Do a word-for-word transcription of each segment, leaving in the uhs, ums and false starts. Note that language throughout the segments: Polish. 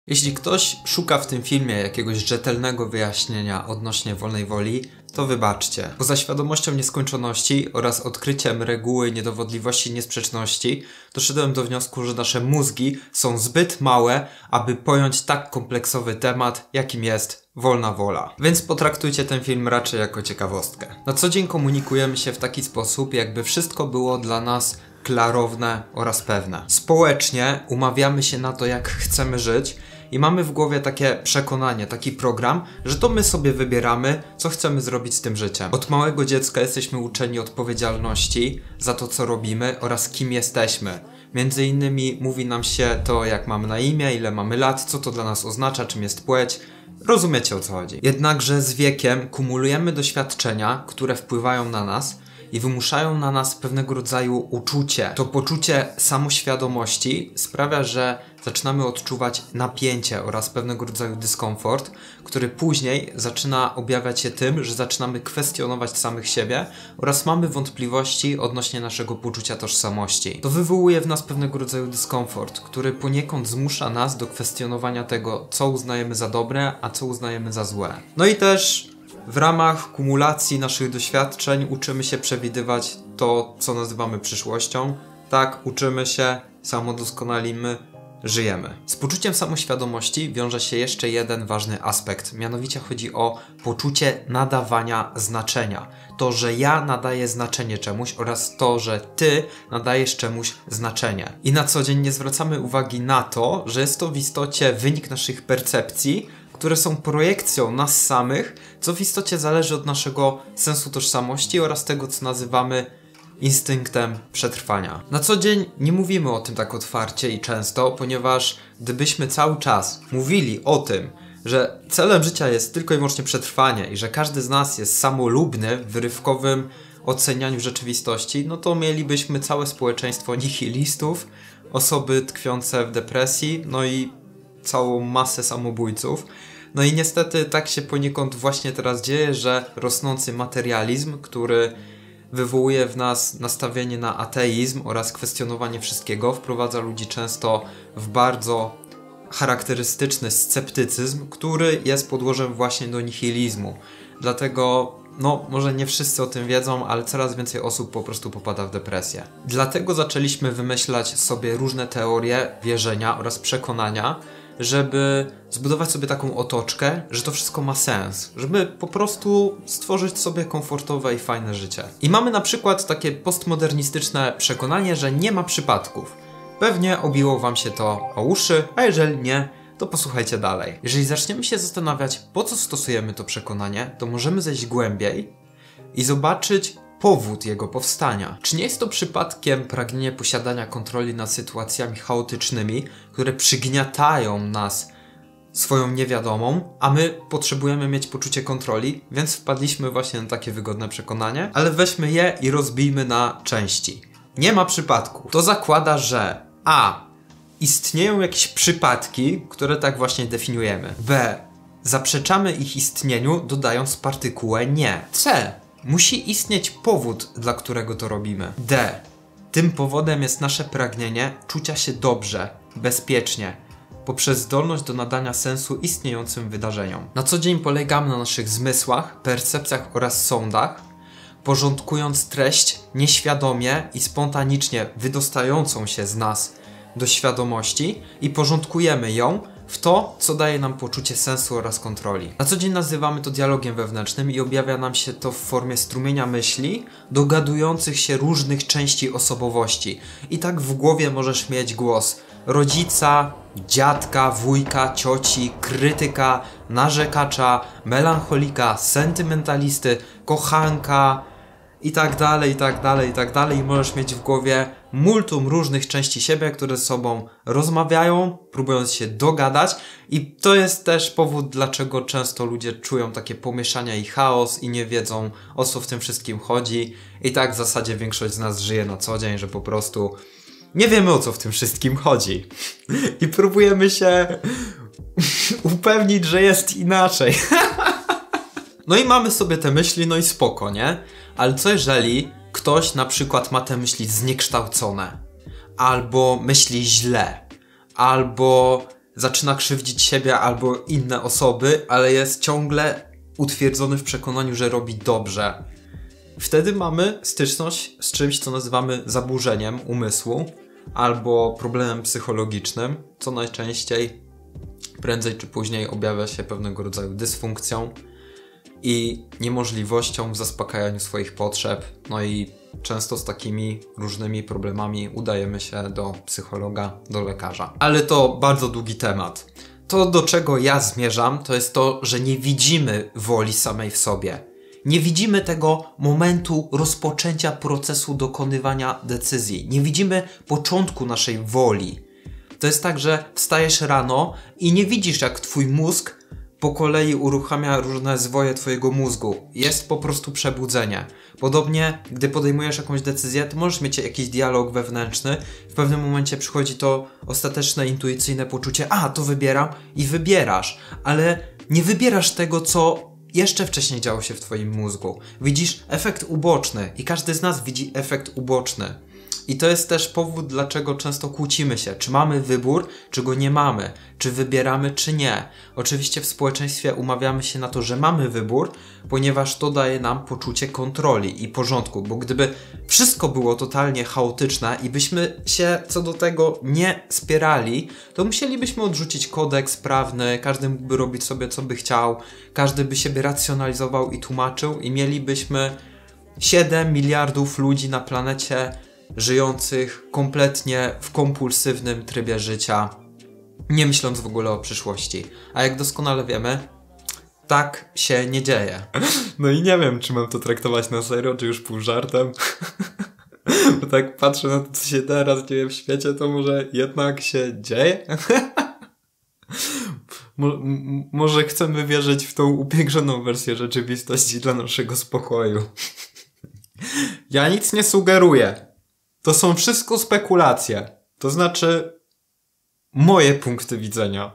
Jeśli ktoś szuka w tym filmie jakiegoś rzetelnego wyjaśnienia odnośnie wolnej woli, to wybaczcie. Poza świadomością nieskończoności oraz odkryciem reguły niedowodliwości i niesprzeczności, doszedłem do wniosku, że nasze mózgi są zbyt małe, aby pojąć tak kompleksowy temat, jakim jest wolna wola. Więc potraktujcie ten film raczej jako ciekawostkę. Na co dzień komunikujemy się w taki sposób, jakby wszystko było dla nas klarowne oraz pewne. Społecznie umawiamy się na to, jak chcemy żyć i mamy w głowie takie przekonanie, taki program, że to my sobie wybieramy, co chcemy zrobić z tym życiem. Od małego dziecka jesteśmy uczeni odpowiedzialności za to, co robimy oraz kim jesteśmy. Między innymi mówi nam się to, jak mamy na imię, ile mamy lat, co to dla nas oznacza, czym jest płeć. Rozumiecie, o co chodzi. Jednakże z wiekiem kumulujemy doświadczenia, które wpływają na nas i wymuszają na nas pewnego rodzaju uczucie. To poczucie samoświadomości sprawia, że zaczynamy odczuwać napięcie oraz pewnego rodzaju dyskomfort, który później zaczyna objawiać się tym, że zaczynamy kwestionować samych siebie oraz mamy wątpliwości odnośnie naszego poczucia tożsamości. To wywołuje w nas pewnego rodzaju dyskomfort, który poniekąd zmusza nas do kwestionowania tego, co uznajemy za dobre, a co uznajemy za złe. No i też w ramach kumulacji naszych doświadczeń uczymy się przewidywać to, co nazywamy przyszłością. Tak, uczymy się, samodoskonalimy, żyjemy. Z poczuciem samoświadomości wiąże się jeszcze jeden ważny aspekt, mianowicie chodzi o poczucie nadawania znaczenia. To, że ja nadaję znaczenie czemuś oraz to, że ty nadajesz czemuś znaczenie. I na co dzień nie zwracamy uwagi na to, że jest to w istocie wynik naszych percepcji, które są projekcją nas samych, co w istocie zależy od naszego sensu tożsamości oraz tego, co nazywamy instynktem przetrwania. Na co dzień nie mówimy o tym tak otwarcie i często, ponieważ gdybyśmy cały czas mówili o tym, że celem życia jest tylko i wyłącznie przetrwanie i że każdy z nas jest samolubny w wyrywkowym ocenianiu rzeczywistości, no to mielibyśmy całe społeczeństwo nihilistów, osoby tkwiące w depresji, no i całą masę samobójców. No i niestety tak się poniekąd właśnie teraz dzieje, że rosnący materializm, który wywołuje w nas nastawienie na ateizm oraz kwestionowanie wszystkiego, wprowadza ludzi często w bardzo charakterystyczny sceptycyzm, który jest podłożem właśnie do nihilizmu. Dlatego, no może nie wszyscy o tym wiedzą, ale coraz więcej osób po prostu popada w depresję. Dlatego zaczęliśmy wymyślać sobie różne teorie, wierzenia oraz przekonania, żeby zbudować sobie taką otoczkę, że to wszystko ma sens, żeby po prostu stworzyć sobie komfortowe i fajne życie. I mamy na przykład takie postmodernistyczne przekonanie, że nie ma przypadków. Pewnie obiło wam się to o uszy, a jeżeli nie, to posłuchajcie dalej. Jeżeli zaczniemy się zastanawiać, po co stosujemy to przekonanie, to możemy zejść głębiej i zobaczyć powód jego powstania. Czy nie jest to przypadkiem pragnienie posiadania kontroli nad sytuacjami chaotycznymi, które przygniatają nas swoją niewiadomą, a my potrzebujemy mieć poczucie kontroli, więc wpadliśmy właśnie na takie wygodne przekonanie, ale weźmy je i rozbijmy na części. Nie ma przypadku. To zakłada, że a. istnieją jakieś przypadki, które tak właśnie definiujemy. B. zaprzeczamy ich istnieniu, dodając partykułę nie. C. musi istnieć powód, dla którego to robimy. D. tym powodem jest nasze pragnienie czucia się dobrze, bezpiecznie, poprzez zdolność do nadania sensu istniejącym wydarzeniom. Na co dzień polegamy na naszych zmysłach, percepcjach oraz sądach, porządkując treść nieświadomie i spontanicznie wydostającą się z nas do świadomości i porządkujemy ją w to, co daje nam poczucie sensu oraz kontroli. Na co dzień nazywamy to dialogiem wewnętrznym i objawia nam się to w formie strumienia myśli dogadujących się różnych części osobowości. I tak w głowie możesz mieć głos rodzica, dziadka, wujka, cioci, krytyka, narzekacza, melancholika, sentymentalisty, kochanka i tak dalej, i tak dalej, i tak dalej. I możesz mieć w głowie multum różnych części siebie, które ze sobą rozmawiają, próbując się dogadać. I to jest też powód, dlaczego często ludzie czują takie pomieszania i chaos i nie wiedzą, o co w tym wszystkim chodzi. I tak w zasadzie większość z nas żyje na co dzień, że po prostu nie wiemy, o co w tym wszystkim chodzi. I próbujemy się upewnić, że jest inaczej. No i mamy sobie te myśli, no i spoko, nie? Ale co jeżeli ktoś na przykład ma te myśli zniekształcone, albo myśli źle, albo zaczyna krzywdzić siebie albo inne osoby, ale jest ciągle utwierdzony w przekonaniu, że robi dobrze. Wtedy mamy styczność z czymś, co nazywamy zaburzeniem umysłu albo problemem psychologicznym, co najczęściej prędzej czy później objawia się pewnego rodzaju dysfunkcją i niemożliwością w zaspokajaniu swoich potrzeb. No i często z takimi różnymi problemami udajemy się do psychologa, do lekarza. Ale to bardzo długi temat. To, do czego ja zmierzam, to jest to, że nie widzimy woli samej w sobie. Nie widzimy tego momentu rozpoczęcia procesu dokonywania decyzji. Nie widzimy początku naszej woli. To jest tak, że wstajesz rano i nie widzisz, jak twój mózg po kolei uruchamia różne zwoje twojego mózgu. Jest po prostu przebudzenie. Podobnie, gdy podejmujesz jakąś decyzję, to możesz mieć jakiś dialog wewnętrzny. W pewnym momencie przychodzi to ostateczne, intuicyjne poczucie, a, to wybieram i wybierasz. Ale nie wybierasz tego, co jeszcze wcześniej działo się w twoim mózgu. Widzisz efekt uboczny i każdy z nas widzi efekt uboczny. I to jest też powód, dlaczego często kłócimy się. Czy mamy wybór, czy go nie mamy? Czy wybieramy, czy nie? Oczywiście w społeczeństwie umawiamy się na to, że mamy wybór, ponieważ to daje nam poczucie kontroli i porządku, bo gdyby wszystko było totalnie chaotyczne i byśmy się co do tego nie spierali, to musielibyśmy odrzucić kodeks prawny, każdy mógłby robić sobie, co by chciał, każdy by siebie racjonalizował i tłumaczył i mielibyśmy siedem miliardów ludzi na planecie żyjących kompletnie w kompulsywnym trybie życia, nie myśląc w ogóle o przyszłości. A jak doskonale wiemy, tak się nie dzieje. No i nie wiem, czy mam to traktować na serio, czy już pół żartem. Bo tak patrzę na to, co się teraz dzieje w świecie, to może jednak się dzieje? Mo może chcemy wierzyć w tą upiększoną wersję rzeczywistości dla naszego spokoju. Ja nic nie sugeruję. To są wszystko spekulacje. To znaczy moje punkty widzenia.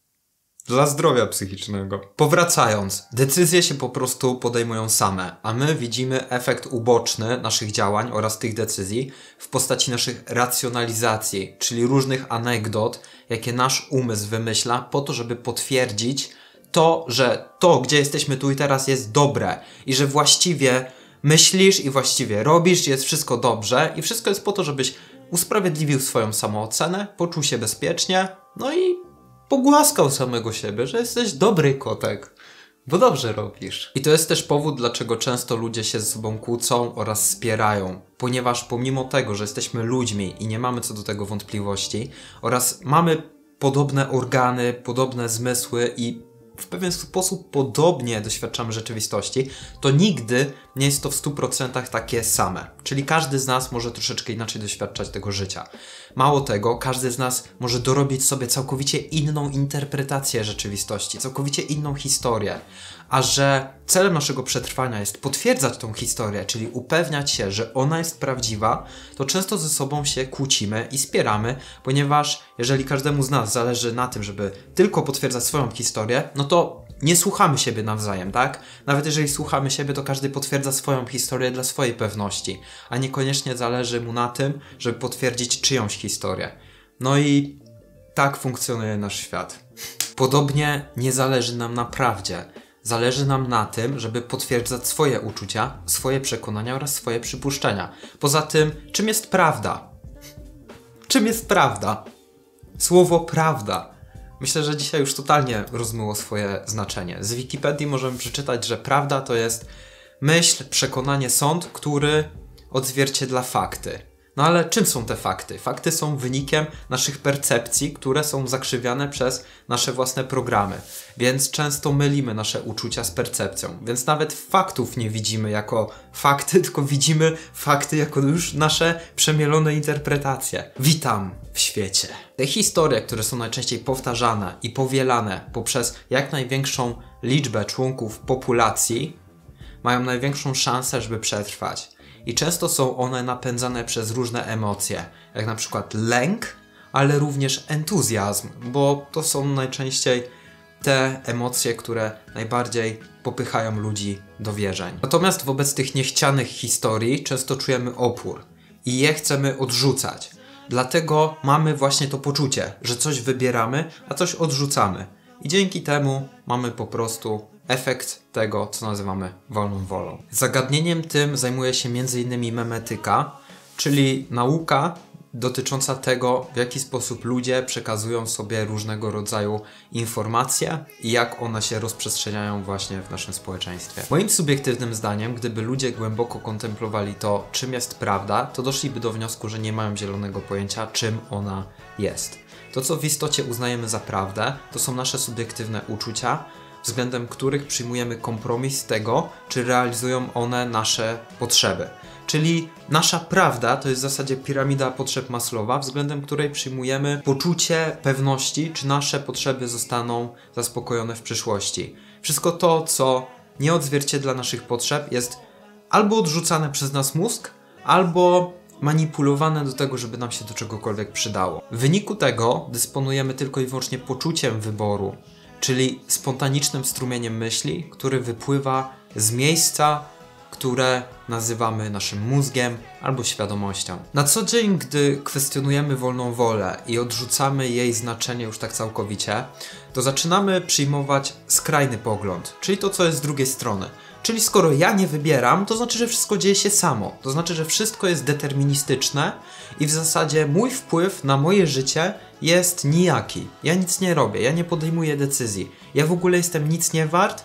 Dla zdrowia psychicznego. Powracając, decyzje się po prostu podejmują same, a my widzimy efekt uboczny naszych działań oraz tych decyzji w postaci naszych racjonalizacji, czyli różnych anegdot, jakie nasz umysł wymyśla po to, żeby potwierdzić to, że to, gdzie jesteśmy tu i teraz, jest dobre i że właściwie myślisz i właściwie robisz, jest wszystko dobrze i wszystko jest po to, żebyś usprawiedliwił swoją samoocenę, poczuł się bezpiecznie, no i pogłaskał samego siebie, że jesteś dobry kotek, bo dobrze robisz. I to jest też powód, dlaczego często ludzie się ze sobą kłócą oraz spierają, ponieważ pomimo tego, że jesteśmy ludźmi i nie mamy co do tego wątpliwości oraz mamy podobne organy, podobne zmysły i w pewien sposób podobnie doświadczamy rzeczywistości, to nigdy nie jest to w stu procentach takie same. Czyli każdy z nas może troszeczkę inaczej doświadczać tego życia. Mało tego, każdy z nas może dorobić sobie całkowicie inną interpretację rzeczywistości, całkowicie inną historię. A że celem naszego przetrwania jest potwierdzać tą historię, czyli upewniać się, że ona jest prawdziwa, to często ze sobą się kłócimy i spieramy, ponieważ jeżeli każdemu z nas zależy na tym, żeby tylko potwierdzać swoją historię, no to nie słuchamy siebie nawzajem, tak? Nawet jeżeli słuchamy siebie, to każdy potwierdza swoją historię dla swojej pewności, a niekoniecznie zależy mu na tym, żeby potwierdzić czyjąś historię. No i tak funkcjonuje nasz świat. Podobnie nie zależy nam na prawdzie. Zależy nam na tym, żeby potwierdzać swoje uczucia, swoje przekonania oraz swoje przypuszczenia. Poza tym, czym jest prawda? Czym jest prawda? Słowo prawda. Myślę, że dzisiaj już totalnie rozmyło swoje znaczenie. Z Wikipedii możemy przeczytać, że prawda to jest myśl, przekonanie, sąd, który odzwierciedla fakty. No ale czym są te fakty? Fakty są wynikiem naszych percepcji, które są zakrzywiane przez nasze własne programy. Więc często mylimy nasze uczucia z percepcją. Więc nawet faktów nie widzimy jako fakty, tylko widzimy fakty jako już nasze przemielone interpretacje. Witam w świecie. Te historie, które są najczęściej powtarzane i powielane poprzez jak największą liczbę członków populacji, mają największą szansę, żeby przetrwać. I często są one napędzane przez różne emocje, jak na przykład lęk, ale również entuzjazm, bo to są najczęściej te emocje, które najbardziej popychają ludzi do wierzeń. Natomiast wobec tych niechcianych historii często czujemy opór i je chcemy odrzucać. Dlatego mamy właśnie to poczucie, że coś wybieramy, a coś odrzucamy. I dzięki temu mamy po prostu efekt tego, co nazywamy wolną wolą. Zagadnieniem tym zajmuje się między innymi memetyka, czyli nauka dotycząca tego, w jaki sposób ludzie przekazują sobie różnego rodzaju informacje i jak one się rozprzestrzeniają właśnie w naszym społeczeństwie. Moim subiektywnym zdaniem, gdyby ludzie głęboko kontemplowali to, czym jest prawda, to doszliby do wniosku, że nie mają zielonego pojęcia, czym ona jest. To, co w istocie uznajemy za prawdę, to są nasze subiektywne uczucia, względem których przyjmujemy kompromis tego, czy realizują one nasze potrzeby. Czyli nasza prawda to jest w zasadzie piramida potrzeb Maslowa, względem której przyjmujemy poczucie pewności, czy nasze potrzeby zostaną zaspokojone w przyszłości. Wszystko to, co nie odzwierciedla naszych potrzeb, jest albo odrzucane przez nas mózg, albo manipulowane do tego, żeby nam się do czegokolwiek przydało. W wyniku tego dysponujemy tylko i wyłącznie poczuciem wyboru, czyli spontanicznym strumieniem myśli, który wypływa z miejsca, które nazywamy naszym mózgiem albo świadomością. Na co dzień, gdy kwestionujemy wolną wolę i odrzucamy jej znaczenie już tak całkowicie, to zaczynamy przyjmować skrajny pogląd, czyli to, co jest z drugiej strony. Czyli skoro ja nie wybieram, to znaczy, że wszystko dzieje się samo. To znaczy, że wszystko jest deterministyczne i w zasadzie mój wpływ na moje życie jest nijaki. Ja nic nie robię, ja nie podejmuję decyzji. Ja w ogóle jestem nic nie wart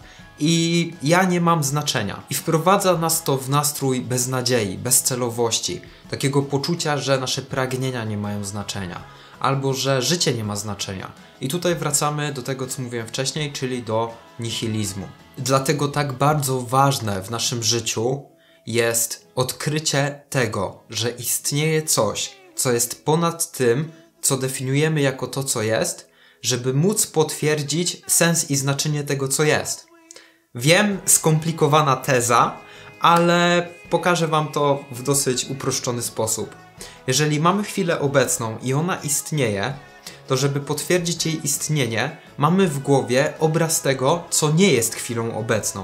i ja nie mam znaczenia. I wprowadza nas to w nastrój beznadziei, bezcelowości, takiego poczucia, że nasze pragnienia nie mają znaczenia, albo że życie nie ma znaczenia. I tutaj wracamy do tego, co mówiłem wcześniej, czyli do nihilizmu. Dlatego tak bardzo ważne w naszym życiu jest odkrycie tego, że istnieje coś, co jest ponad tym, co definiujemy jako to, co jest, żeby móc potwierdzić sens i znaczenie tego, co jest. Wiem, skomplikowana teza, ale pokażę Wam to w dosyć uproszczony sposób. Jeżeli mamy chwilę obecną i ona istnieje, to żeby potwierdzić jej istnienie, mamy w głowie obraz tego, co nie jest chwilą obecną.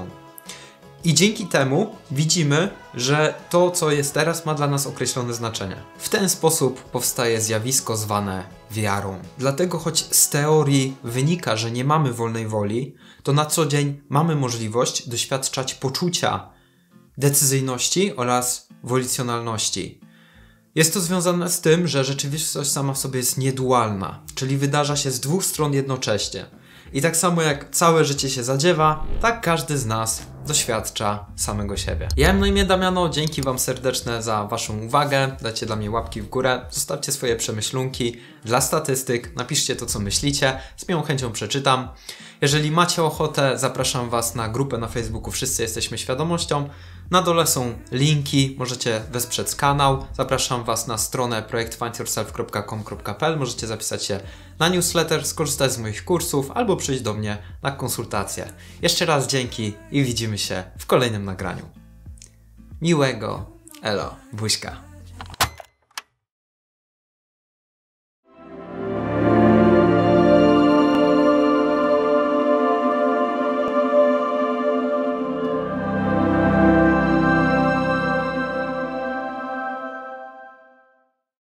I dzięki temu widzimy, że to, co jest teraz, ma dla nas określone znaczenie. W ten sposób powstaje zjawisko zwane wiarą. Dlatego choć z teorii wynika, że nie mamy wolnej woli, to na co dzień mamy możliwość doświadczać poczucia decyzyjności oraz wolicjonalności. Jest to związane z tym, że rzeczywistość sama w sobie jest niedualna, czyli wydarza się z dwóch stron jednocześnie. I tak samo jak całe życie się zadziewa, tak każdy z nas doświadcza samego siebie. Ja mam na imię Damiano, dzięki Wam serdeczne za Waszą uwagę, dajcie dla mnie łapki w górę, zostawcie swoje przemyślunki dla statystyk, napiszcie to, co myślicie, z miłą chęcią przeczytam. Jeżeli macie ochotę, zapraszam Was na grupę na Facebooku Wszyscy Jesteśmy Świadomością. Na dole są linki, możecie wesprzeć kanał. Zapraszam Was na stronę projekt find yourself kropka com kropka p l. Możecie zapisać się na newsletter, skorzystać z moich kursów albo przyjść do mnie na konsultację. Jeszcze raz dzięki i widzimy się w kolejnym nagraniu. Miłego, elo, buźka.